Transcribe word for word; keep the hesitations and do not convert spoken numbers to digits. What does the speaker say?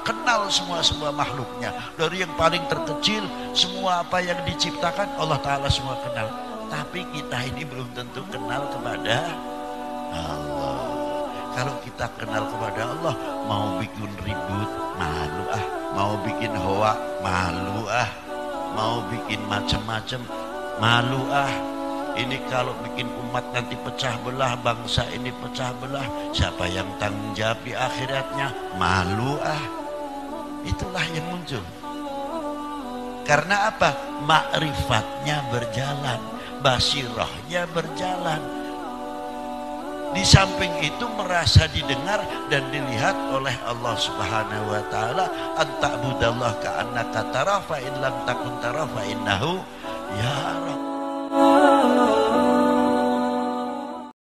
kenal semua semua makhluknya, dari yang paling terkecil, semua apa yang diciptakan Allah Ta'ala semua kenal. Tapi kita ini belum tentu kenal kepada Allah. Kalau kita kenal kepada Allah, mau bikin ribut malu ah, mau bikin hoa malu ah, mau bikin macam-macam malu ah. Ini kalau bikin umat nanti pecah belah, bangsa ini pecah belah, siapa yang tanggung jawab di akhiratnya? Malu ah. Itulah yang muncul. Karena apa? Ma'rifatnya berjalan, basirahnya berjalan. Di samping itu merasa didengar dan dilihat oleh Allah Subhanahu wa taala, anta'budallah ka'annaka tarahu fa in lam takun tarahu fa innahu yarah.